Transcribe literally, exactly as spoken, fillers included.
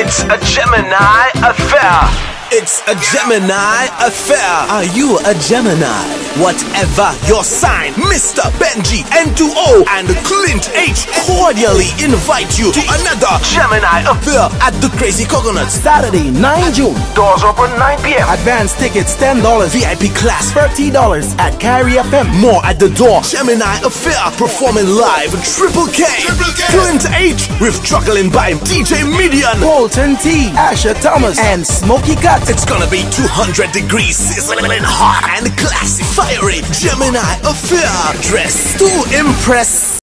It's a Gemini affair. It's a Gemini affair. Are you a Gemini? Whatever your sign, Mister Benji N two O and Clint H cordially invite you to another Gemini affair at the Crazy Coconut. Saturday, ninth June. Doors open nine p m Advance tickets ten dollars. V I P class thirty dollars at Carry F M. More at the door. Gemini affair performing live. Triple K. Triple K. Clint H with Truckling by D J Midian, Bolton T, Asher Thomas, and Smokey Cut. It's gonna be two hundred degrees, sizzling hot and classy, fiery. Gemini affair, dressed to impress.